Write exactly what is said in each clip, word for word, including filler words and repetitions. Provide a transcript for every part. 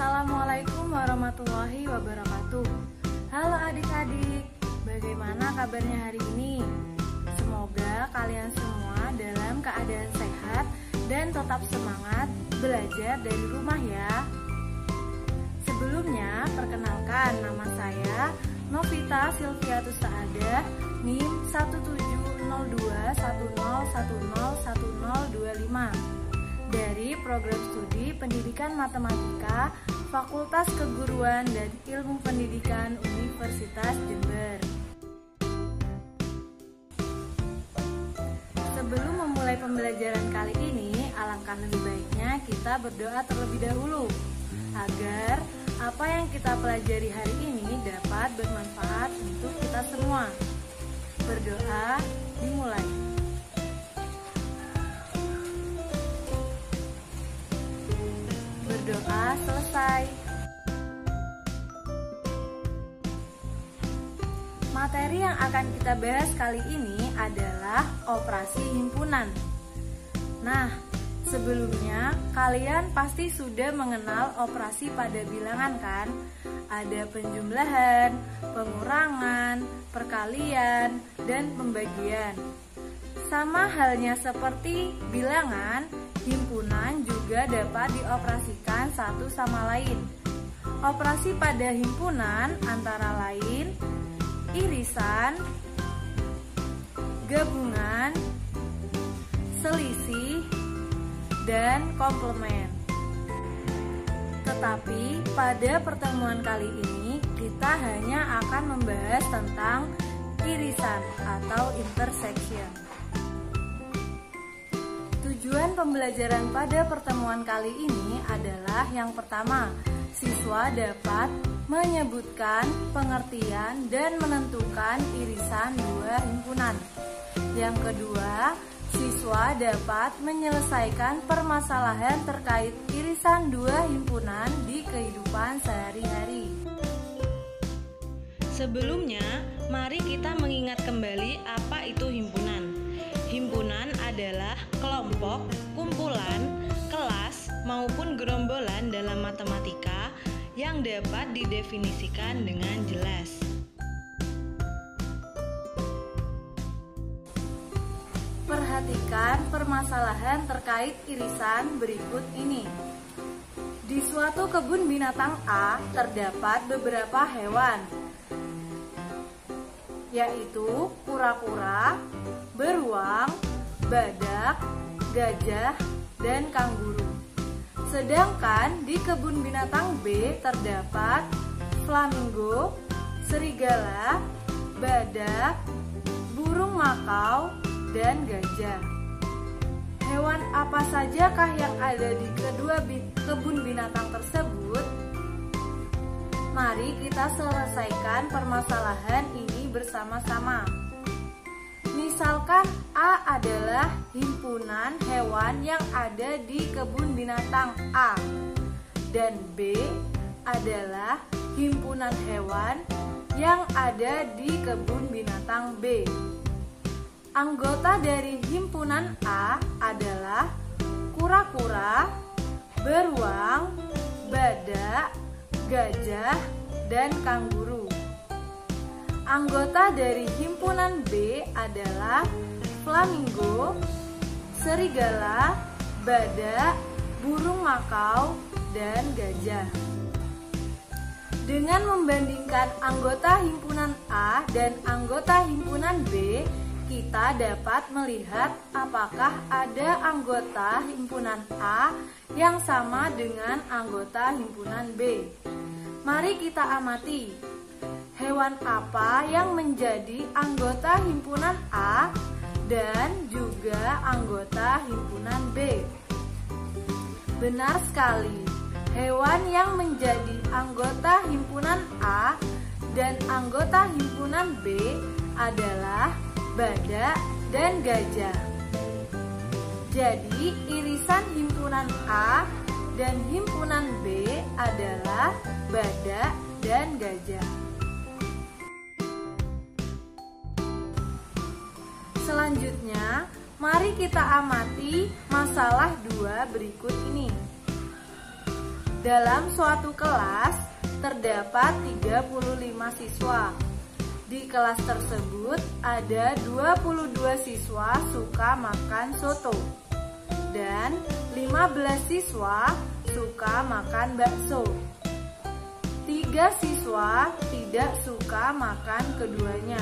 Assalamualaikum warahmatullahi wabarakatuh. Halo adik-adik, bagaimana kabarnya hari ini? Semoga kalian semua dalam keadaan sehat dan tetap semangat belajar dari rumah ya. Sebelumnya, perkenalkan nama saya Novita Silviatus Saadah, N I M satu tujuh nol dua satu nol satu nol satu nol dua lima dari Program Studi Pendidikan Matematika Fakultas Keguruan dan Ilmu Pendidikan Universitas Jember. Sebelum memulai pembelajaran kali ini, alangkah lebih baiknya kita berdoa terlebih dahulu agar apa yang kita pelajari hari ini dapat bermanfaat untuk kita semua. Berdoa dimulai. Berdoa selesai. Materi yang akan kita bahas kali ini adalah operasi himpunan. Nah, sebelumnya kalian pasti sudah mengenal operasi pada bilangan kan? Ada penjumlahan, pengurangan, perkalian, dan pembagian. Sama halnya seperti bilangan, himpunan juga dapat dioperasikan satu sama lain. Operasi pada himpunan antara lain irisan, gabungan, selisih, dan komplement. Tetapi pada pertemuan kali ini kita hanya akan membahas tentang irisan atau intersection. Tujuan pembelajaran pada pertemuan kali ini adalah yang pertama, siswa dapat menyebutkan pengertian dan menentukan irisan dua himpunan. Yang kedua, siswa dapat menyelesaikan permasalahan terkait irisan dua himpunan di kehidupan sehari-hari. Sebelumnya, mari kita mengingat kembali apa itu himpunan. Himpunan adalah kelompok, kumpulan, kelas, maupun gerombolan dalam matematika yang dapat didefinisikan dengan jelas. Perhatikan permasalahan terkait irisan berikut ini. Di suatu kebun binatang A terdapat beberapa hewan, yaitu kura-kura, beruang, badak, gajah, dan kanguru. Sedangkan di kebun binatang B terdapat flamingo, serigala, badak, burung makau, dan gajah. Hewan apa sajakah yang ada di kedua kebun binatang tersebut? Mari kita selesaikan permasalahan ini bersama-sama. Misalkan A adalah himpunan hewan yang ada di kebun binatang A dan B adalah himpunan hewan yang ada di kebun binatang B. Anggota dari himpunan A adalah kura-kura, beruang, badak, gajah, dan kanguru. Anggota dari himpunan B adalah flamingo, serigala, badak, burung makau, dan gajah. Dengan membandingkan anggota himpunan A dan anggota himpunan B, kita dapat melihat apakah ada anggota himpunan A yang sama dengan anggota himpunan B. Mari kita amati. Hewan apa yang menjadi anggota himpunan A dan juga anggota himpunan B? Benar sekali, hewan yang menjadi anggota himpunan A dan anggota himpunan B adalah badak dan gajah. Jadi, irisan himpunan A dan himpunan B adalah badak dan gajah. Selanjutnya, mari kita amati masalah dua berikut ini. Dalam suatu kelas terdapat tiga puluh lima siswa. Di kelas tersebut ada dua puluh dua siswa suka makan soto dan lima belas siswa suka makan bakso. Tiga siswa tidak suka makan keduanya.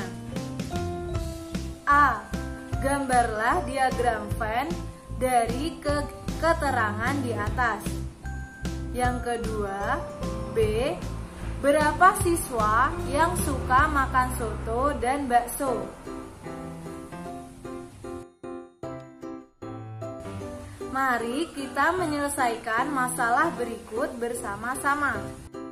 A. Gambarlah diagram Venn dari ke keterangan di atas. Yang kedua, B. Berapa siswa yang suka makan soto dan bakso? Mari kita menyelesaikan masalah berikut bersama-sama.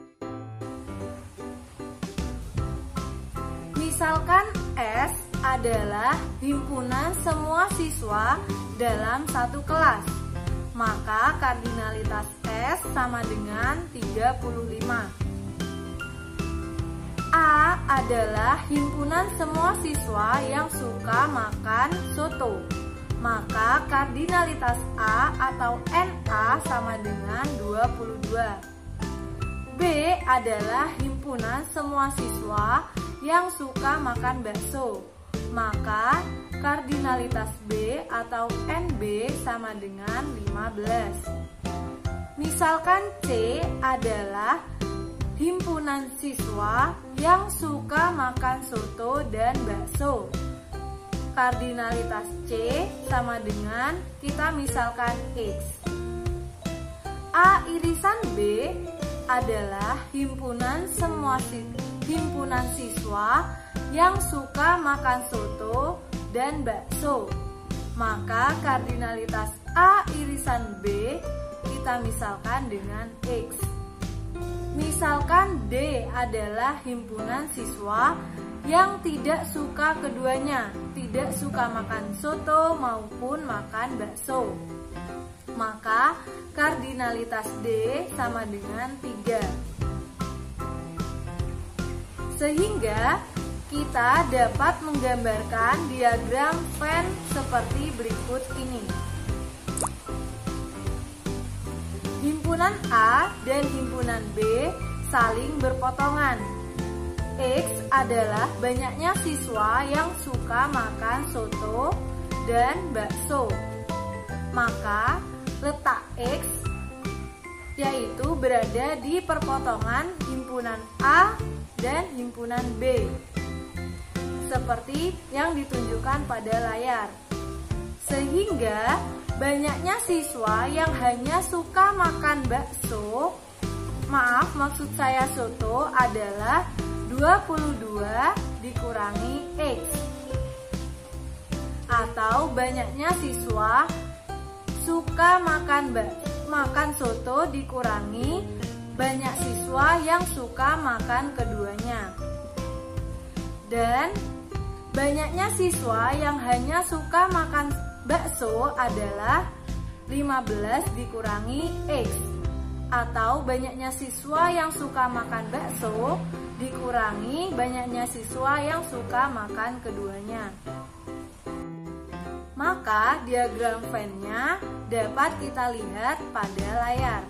Misalkan S adalah himpunan semua siswa dalam satu kelas, maka kardinalitas S sama dengan tiga puluh lima. A adalah himpunan semua siswa yang suka makan soto, maka kardinalitas A atau N A sama dengan dua puluh dua. B adalah himpunan semua siswa yang suka makan bakso, maka kardinalitas B atau N B sama dengan lima belas. Misalkan C adalah himpunan siswa yang suka makan soto dan bakso. Kardinalitas C sama dengan, kita misalkan X. A irisan B adalah himpunan semua himpunan siswa yang suka makan soto dan bakso. Maka kardinalitas A irisan B kita misalkan dengan X. Misalkan D adalah himpunan siswa yang tidak suka keduanya, tidak suka makan soto maupun makan bakso. Maka kardinalitas D sama dengan tiga. Sehingga kita dapat menggambarkan diagram Venn seperti berikut ini. Himpunan A dan himpunan B saling berpotongan. X adalah banyaknya siswa yang suka makan soto dan bakso. Maka letak X yaitu berada di perpotongan himpunan A dan himpunan B, seperti yang ditunjukkan pada layar. Sehingga banyaknya siswa yang hanya suka makan bakso, maaf maksud saya soto, adalah dua puluh dua dikurangi X. Atau banyaknya siswa suka makan bak makan soto dikurangi banyak siswa yang suka makan keduanya. Dan banyaknya siswa yang hanya suka makan bakso adalah lima belas dikurangi X. Atau banyaknya siswa yang suka makan bakso dikurangi banyaknya siswa yang suka makan keduanya. Maka diagram Venn-nya dapat kita lihat pada layar.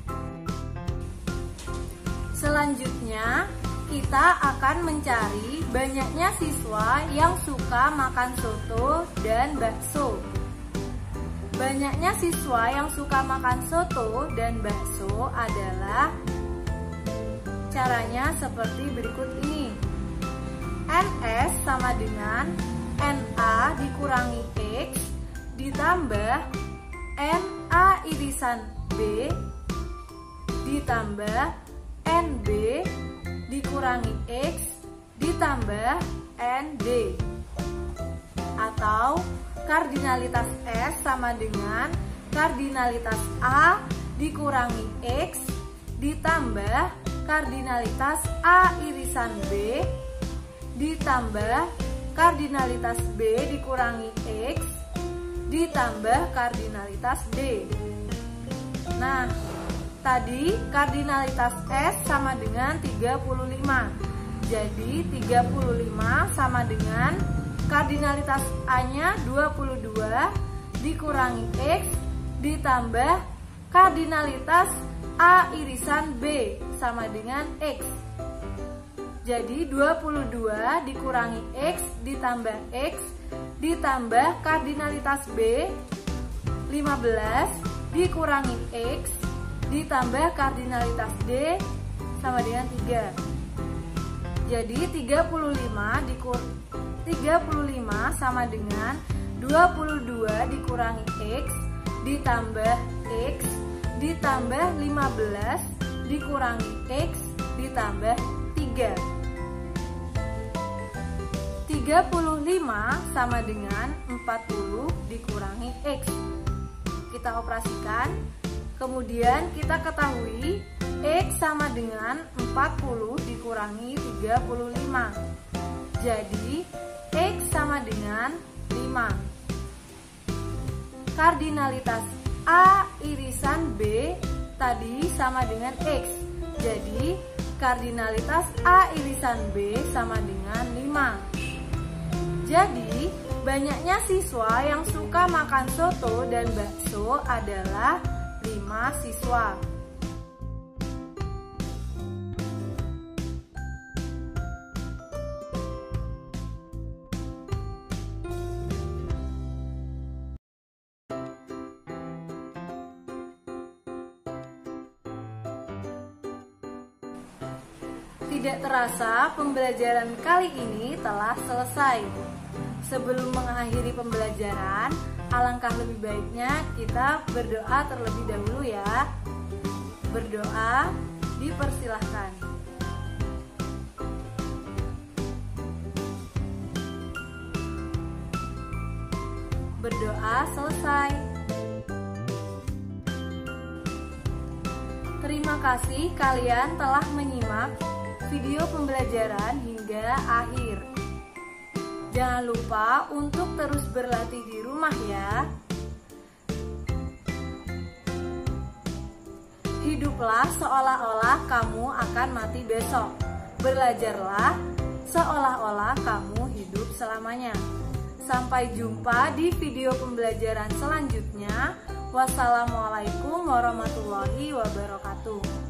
Selanjutnya, kita akan mencari banyaknya siswa yang suka makan soto dan bakso. Banyaknya siswa yang suka makan soto dan bakso adalah, caranya seperti berikut ini. N S sama dengan N A dikurangi X ditambah N A irisan B ditambah N B dikurangi X ditambah N D. Atau kardinalitas S sama dengan kardinalitas A dikurangi X ditambah kardinalitas A irisan B ditambah kardinalitas B dikurangi X ditambah kardinalitas D. Nah, tadi kardinalitas S sama dengan tiga puluh lima. Jadi tiga puluh lima sama dengan kardinalitas A-nya dua puluh dua dikurangi X ditambah kardinalitas A irisan B sama dengan X. Jadi dua puluh dua dikurangi X ditambah X ditambah kardinalitas B, lima belas dikurangi X ditambah kardinalitas D sama dengan tiga. Jadi tiga puluh lima dikur tiga puluh lima sama dengan dua puluh dua dikurangi X ditambah X ditambah lima belas dikurangi X ditambah tiga. tiga puluh lima sama dengan empat puluh dikurangi X. Kita operasikan. Kemudian kita ketahui X sama dengan empat puluh dikurangi tiga puluh lima. Jadi X sama dengan lima. Kardinalitas A irisan B tadi sama dengan X. Jadi kardinalitas A irisan B sama dengan lima. Jadi banyaknya siswa yang suka makan soto dan bakso adalah lima siswa. Tidak terasa pembelajaran kali ini telah selesai. Sebelum mengakhiri pembelajaran, alangkah lebih baiknya kita berdoa terlebih dahulu ya. Berdoa dipersilahkan. Berdoa selesai. Terima kasih kalian telah menyimak video pembelajaran hingga akhir. Jangan lupa untuk terus berlatih di rumah ya. Hiduplah seolah-olah kamu akan mati besok. Belajarlah seolah-olah kamu hidup selamanya. Sampai jumpa di video pembelajaran selanjutnya. Wassalamualaikum warahmatullahi wabarakatuh.